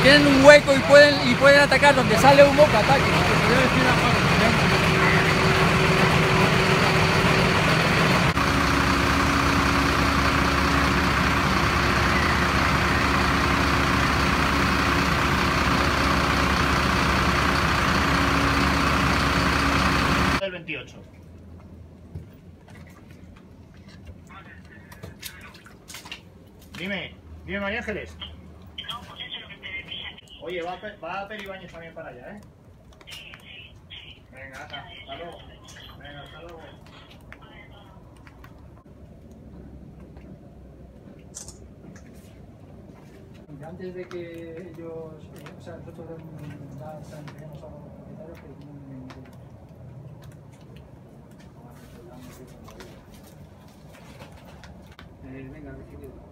tienen un hueco y pueden atacar donde sale humo, que ataquen. El 28. Dime María Ángeles. Oye, va a Peribáñez también para allá, ¿eh? Venga, hasta luego. Venga, hasta luego. Antes de que ellos, o sea, nosotros ya entreguemos a los propietarios que tienen venga, recibido.